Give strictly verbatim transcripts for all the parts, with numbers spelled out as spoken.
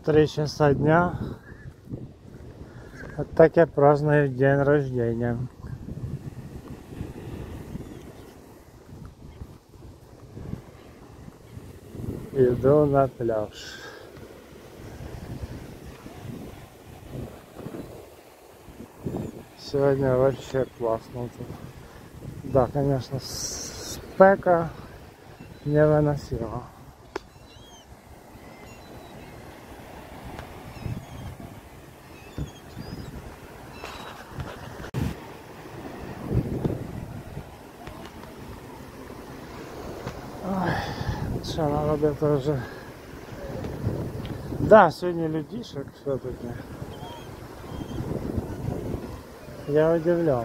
три часа дня. Вот так я праздную день рождения. Иду на пляж. Сегодня вообще классно тут. Да, конечно, спека невыносима. Что, надо где-то уже... Да, сегодня людишек все-таки. Я удивлен.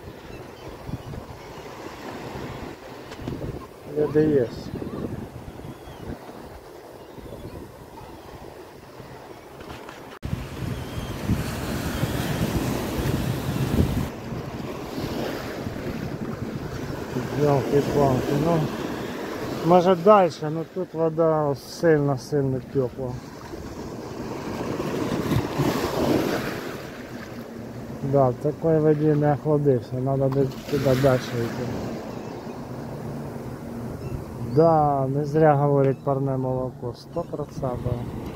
Люди есть. Ёлки-палки, ну... Может дальше, но тут вода сильно-сильно теплая. Да, в такой воде не охладишься, надо туда дальше идти. Да, не зря говорить парне молоко, сто процентов.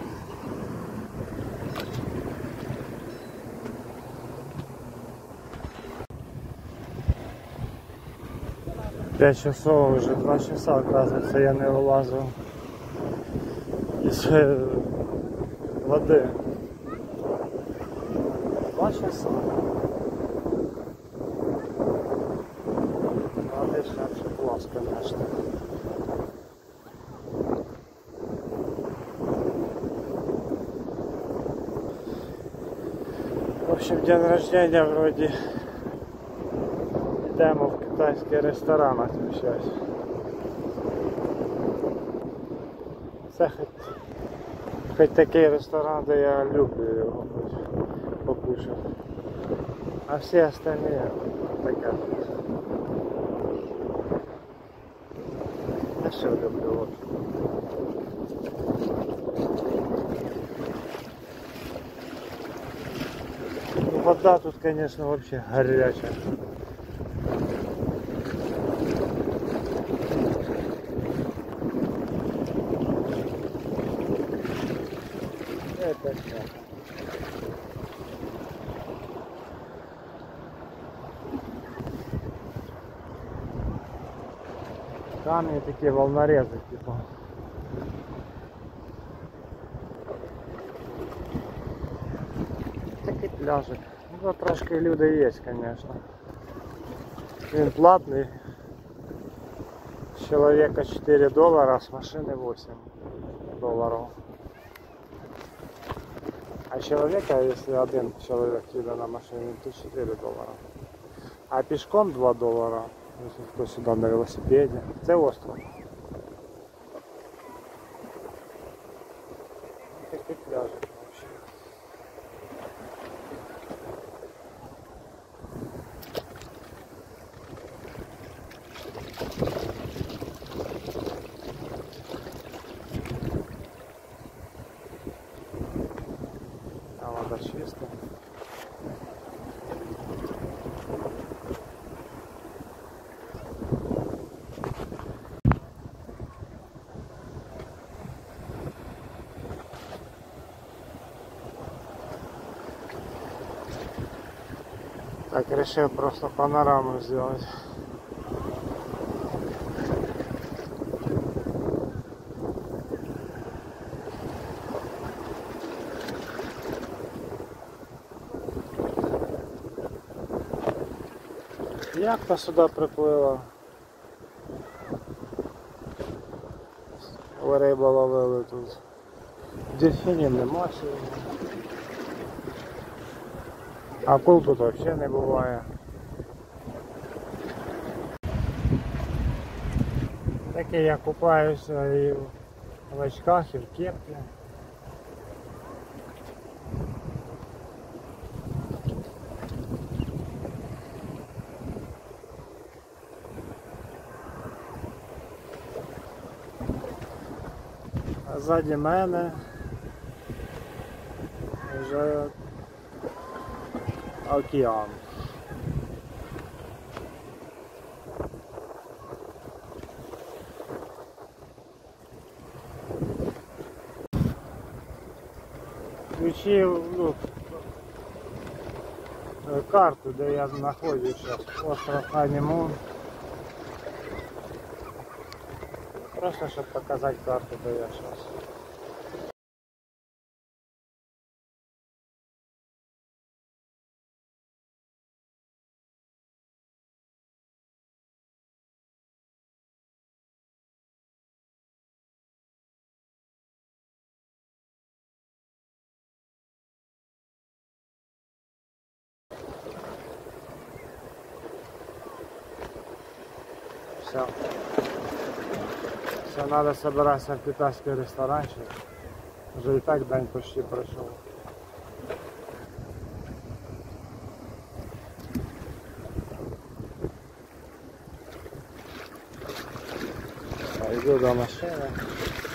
Пять часов, уже два часа, оказывается, я не вылазил из воды. Два часа. Отлично, вообще класс, конечно. В общем, день рождения вроде идемо в китайский ресторан отмечать. Це хоч, хоч такий ресторан, де я люблю його покушати. А всі остальні таке. Я все люблю. Вот. Ну, вода тут, конечно, вообще горячая. Это все. Камни такие волнорезы, типа. Такий пляжик. Ну, трошки людей есть, конечно. Він платный. С человека четыре доллара, с машины восемь долларов. А человека, если один человек едет на машине, то четыре доллара. А пешком два доллара, если кто сюда на велосипеде. Это остров. Такие пляжи вообще. А вода чистая. Так, решил просто панораму сделать. Яхта сюда приплила. Риба ловили тут. Дельфінів нема сьогодні. Акул тут взагалі не буває. Таке я купаюся і в очках, і в кепці. А ззаді мене Уже океан. Включив, ну, карту, де я знаходжусь зараз, остров Ханимун. Просто щоб показати карту, де я зараз. Все. Все, надо собираться в китайский ресторанчик. Уже и так день почти прошел. Иду до машины.